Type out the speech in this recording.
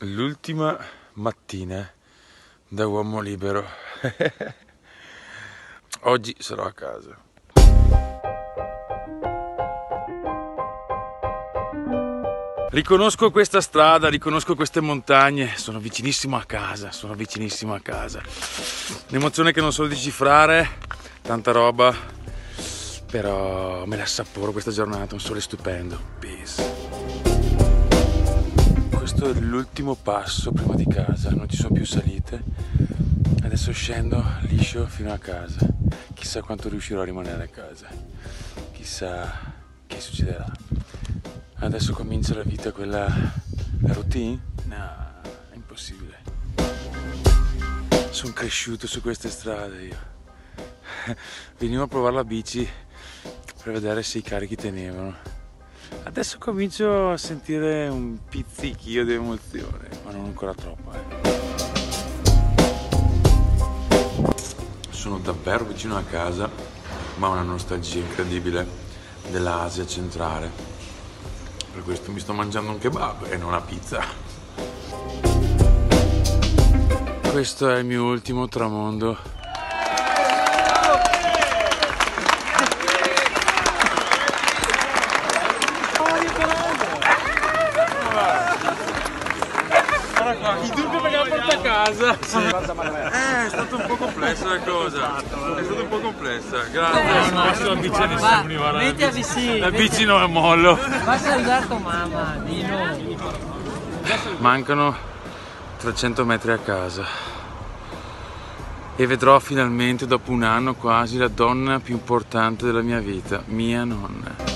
L'ultima mattina da uomo libero. Oggi sarò a casa. Riconosco questa strada, riconosco queste montagne, sono vicinissimo a casa, L'emozione che non so decifrare, tanta roba, però me la assaporo questa giornata, un sole stupendo. Peace. Questo è l'ultimo passo prima di casa, non ci sono più salite. Adesso scendo liscio fino a casa. Chissà quanto riuscirò a rimanere a casa. Chissà che succederà. Adesso comincia la vita, la routine? No, è impossibile. Sono cresciuto su queste strade io. Venivo a provare la bici per vedere se i carichi tenevano. Adesso comincio a sentire un pizzichio di emozione, ma non ancora troppo. Sono davvero vicino a casa, ma ho una nostalgia incredibile dell'Asia centrale. Per questo mi sto mangiando un kebab e non una pizza. Questo è il mio ultimo tramonto. Il dubbio perché la porta a casa. Sì. È stato un po' complessa la cosa. È stata un po' complessa. Grazie. Non posso la bici a nessuno. Metti a vicino. La bici non è mollo. Va a salutare tua mamma, dillo. Mancano 300 metri a casa. E vedrò finalmente dopo un anno quasi la donna più importante della mia vita, mia nonna.